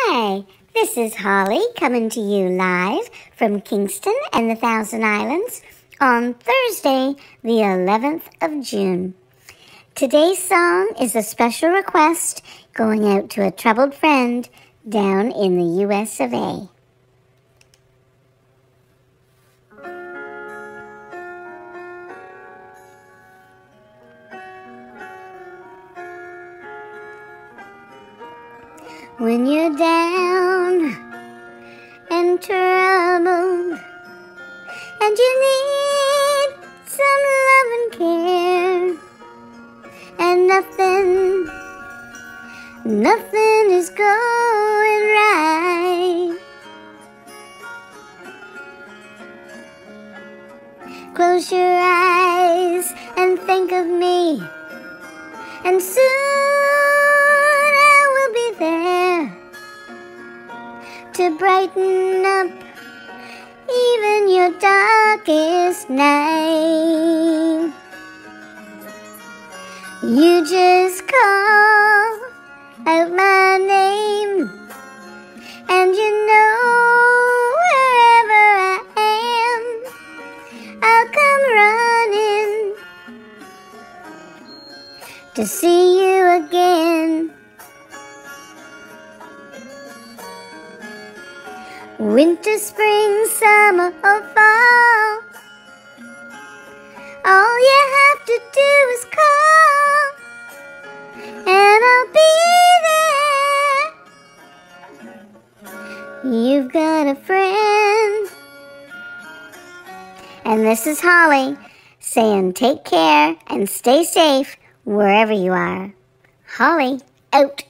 Hi, this is Holly coming to you live from Kingston and the Thousand Islands on Thursday, the 11th of June. Today's song is a special request going out to a troubled friend down in the US of A. When you're down and troubled and you need some love and care, and nothing is going right, close your eyes and think of me, and soon to brighten up even your darkest night. You just call out my name, and you know wherever I am, I'll come running to see you again. Winter, spring, summer, or fall, all you have to do is call, and I'll be there. You've got a friend. And this is Holly saying take care and stay safe wherever you are. Holly, out.